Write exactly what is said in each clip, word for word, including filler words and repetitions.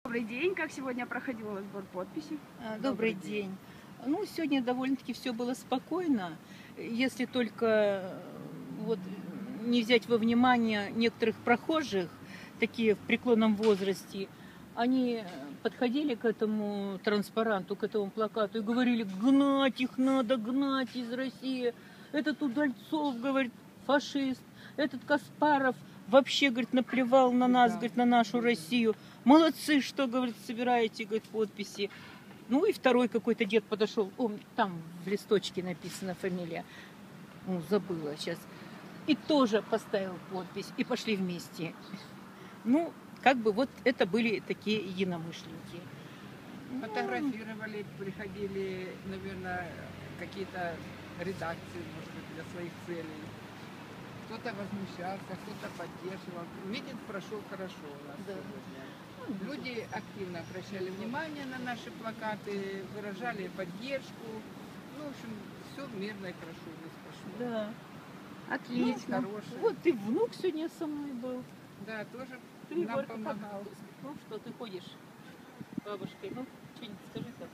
Добрый день, как сегодня проходил сбор подписей? Добрый, Добрый день. день. Ну, сегодня довольно-таки все было спокойно, если только вот не взять во внимание некоторых прохожих, такие в преклонном возрасте. Они подходили к этому транспаранту, к этому плакату и говорили: гнать их надо, гнать из России. Этот Удальцов, говорит, фашист. Этот Каспаров вообще, говорит, наплевал на нас, говорит, на нашу Россию. Молодцы, что, говорит, собираете, говорит, подписи. Ну и второй какой-то дед подошел, о, там в листочке написана фамилия, ну, забыла сейчас, и тоже поставил подпись, и пошли вместе. Ну, как бы вот это были такие единомышленники. Фотографировали, приходили, наверное, какие-то редакции, может быть, для своих целей. Кто-то возмущался, кто-то поддерживал. Митинг прошел хорошо у нас да. сегодня. Люди активно обращали внимание на наши плакаты, выражали поддержку. Ну, в общем, все мирно и хорошо здесь прошло. Да. Отлично. Ну, вот и внук сегодня со мной был. Да, тоже ты, нам Егор, помогал. Как? Ну что, ты ходишь с бабушкой? Ну, что-нибудь скажи так.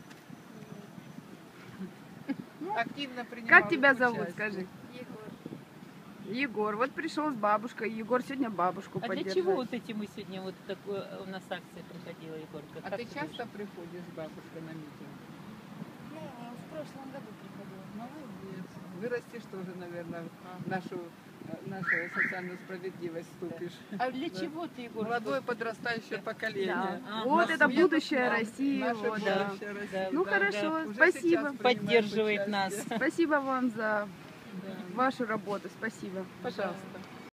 Ну, активно принимал. Как тебя участие. зовут, скажи? Егор. Егор. Вот пришел с бабушкой. Егор сегодня бабушку А поддержал. для чего вот эти мы сегодня вот такое у нас акция проходила, Егорка? А как ты часто думаешь? приходишь с бабушкой на митинг? Ну, в прошлом году приходила. Молодец. Вырастешь тоже, наверное, в нашу, нашу социальную справедливость вступишь. А для чего ты, Егор? Молодое подрастающее поколение. Да. А, вот это Свет будущее нам, России. наше Вот, да. будущее России. Да. Ну Да, хорошо, да. Уже спасибо. сейчас принимаем Поддерживает участие. нас. Спасибо вам за Да. вашу работу. Спасибо. Пожалуйста.